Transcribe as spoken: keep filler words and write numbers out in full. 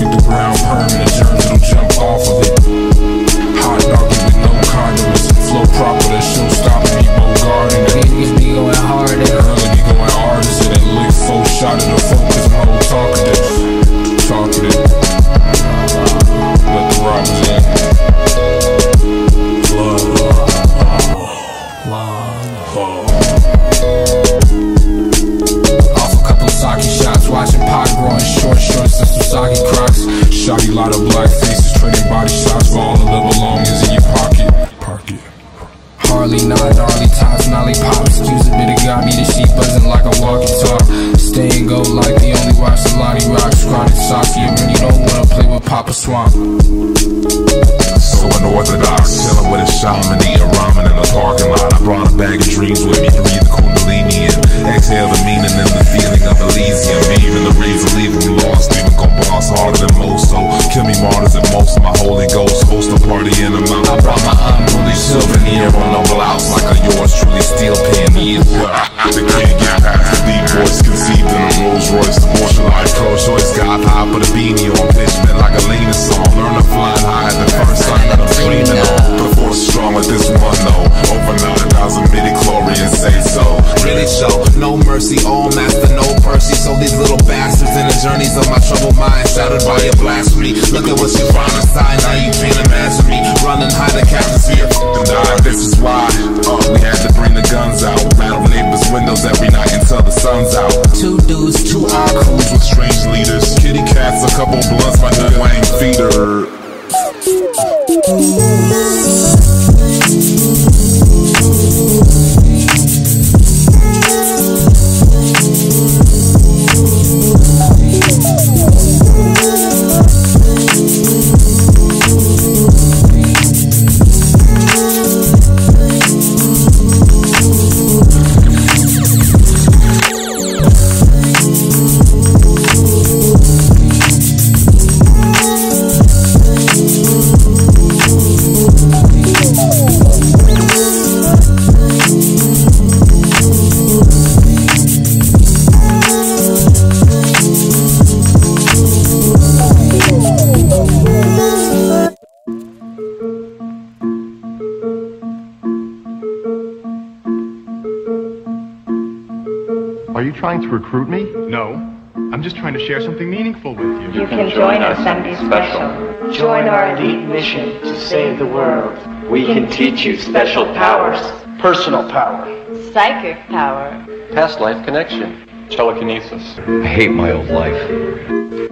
Hit the ground permanent, germs don't jump off of it. Hot doggy with no condiments, flow proper, that show stopping me, Bogarting it. Niggas be going hard at Early be going hard as it, that lick four shot in the focus, my whole talkative. Talkative. Let the robbers in. Love, love, love, love. Off a couple of sake shots, watching pot growing short, short since some sake crocs. Shotty lot of black faces, trading body shots for all the little belongings in your pocket. Pocket. Harley, not gnarly tops, nolly pops. Excuse a bit of got me, the sheep buzzing like a walkie talk. Stay and go like the only watch the Lottie rock. Scrawny saucy, and when you don't wanna play with Papa Swamp. So unorthodox, chillin' with a shaman, eating ramen in the parking lot. I brought a bag of dreams with me, breathe the kundalini and exhale the meaning and the feeling of Elysium. Even the reason leaving me lost, even gon' boss harder than most. So kill me martyrs and most of my Holy Ghost. Host a party in a mountain. I brought my unruly souvenir on no blouse like a yours truly steel pen. They can't get past the deep voice conceived in a Rolls Royce. Abortion life, pro-choice, God high, put a beanie on pitch, man, like a Lena song. Learn to fly high at the first sign that I'm dreaming on. But the force strong with this one though. Over nine thousand midi-chlorians say so. Really show no mercy, all master, no Percy. So these little bastards in the journeys of my troubled mind, shattered by your blasphemy. Look at what you find inside, now you can't imagine me running high the atmosphere and die. This is why uh, we had to bring the guns out, rattle neighbors' windows every night until the sun's out. Two dudes, two Our crews with strange leaders, kitty cats, a couple blunts, my nigga Wayne feeder. Are you trying to recruit me? No, I'm just trying to share something meaningful with you. You can join our Sunday special. Join our elite mission to save the world. We can teach you special powers. Personal power. Psychic power. Past life connection. Telekinesis. I hate my old life.